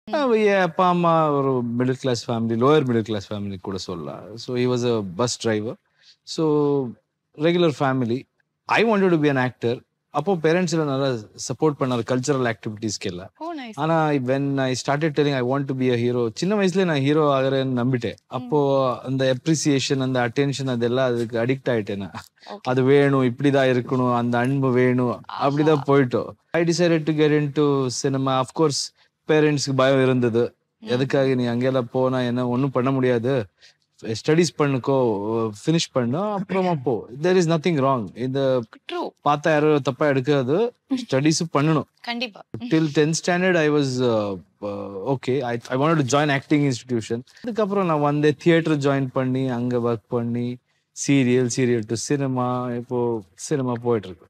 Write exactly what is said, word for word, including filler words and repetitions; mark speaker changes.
Speaker 1: என் அப்பா அம்மா ஒரு middle class family, lower middle class family கூட சொல்லலாம். So he was a bus driver. So regular family. I wanted to be an actor. அப்போ parents எல்லாம் நல்லா சப்போர்ட் பண்ணாரு கல்ச்சரல் ஆக்டிவிட்டீஸ்க்கு எல்லாம். ஆனா when I started telling I want to be a hero, சின்ன வயசுல நான் ஹீரோ ஆகிறேன்னு நம்பிட்டேன். அப்போ அந்த அப்ரிசியேஷன், அந்த அட்டென்ஷன், அதெல்லாம் அதுக்கு அடிக்ட் ஆயிட்டேன் நான். அது வேணும், இப்படிதான் இருக்கணும், அந்த அன்பு வேணும், அப்படிதான் போயிட்டோம். I decided to get into cinema. Of course பேரண்ட்ஸ்க்கு பயம் இருந்தது. எதுக்காக நீ அங்கெல்லாம் போனா என்ன ஒன்றும் பண்ண முடியாது, ஸ்டடிஸ் பண்ணுக்கோ, ஃபினிஷ் பண்ணு, அப்புறமா போ. There is nothing wrong. இந்த பார்த்தா யாரும் தப்பா எடுக்காது, ஸ்டடிஸும் பண்ணணும்.
Speaker 2: கண்டிப்பா.
Speaker 1: Till tenth standard I was okay. I I wanted to join acting institution. அதுக்கப்புறம் நான் வந்து தியேட்டர் ஜாயின் பண்ணி அங்கே ஒர்க் பண்ணி சீரியல், சீரியல் டு சினிமா, இப்போ சினிமா போயிட்டு இருக்கு.